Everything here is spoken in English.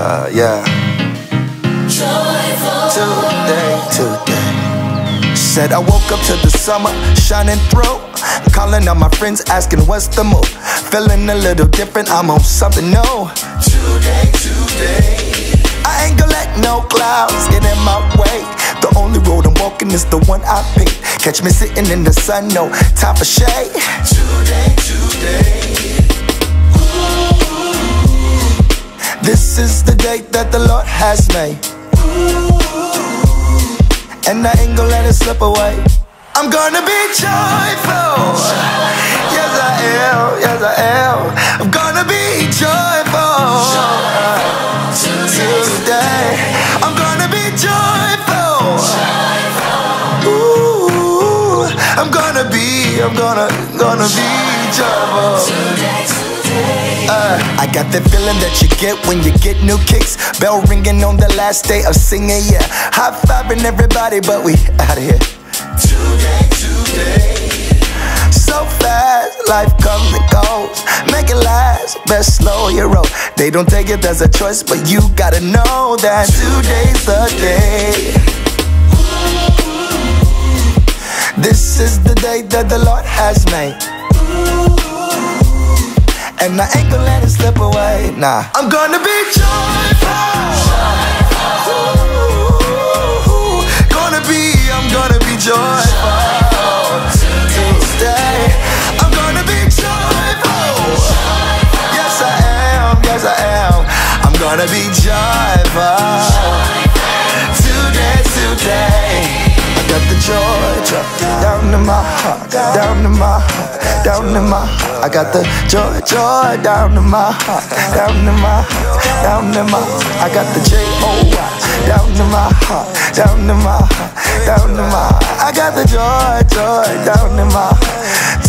yeah. Today. Said I woke up to the summer shining through. Calling on my friends asking what's the move. Feeling a little different, I'm on something new. Today. I ain't gonna let no clouds get in my way. The only road I'm walking is the one I pick. Catch me sitting in the sun, no time for shade. Today. This is the day that the Lord has made, and I ain't gonna let it slip away. I'm gonna be joyful. Yes I am, yes I am. I'm gonna be joyful. Today I'm gonna be joyful. Ooh, I'm gonna be joyful. I got that feeling that you get when you get new kicks. Bell ringing on the last day of singing, yeah. High-fiving everybody, but we out of here. Today. So fast, life comes and goes. Make it last, best slow your roll. They don't take it as a choice, but you gotta know that today's the day. This is the day that the Lord has made, and I ain't gonna let it slip away, nah. I'm gonna be joyful. Ooh, I'm gonna be joyful. Today, I'm gonna be joyful. Yes I am, yes I am. I'm gonna be joyful. Today. I got the joy down in my heart, down in my heart, down in my heart. I got the joy down in my heart, down in my heart, down in my heart. I got the J-O-Y down in my heart, down in my heart, down in my heart. I got the joy down in my heart,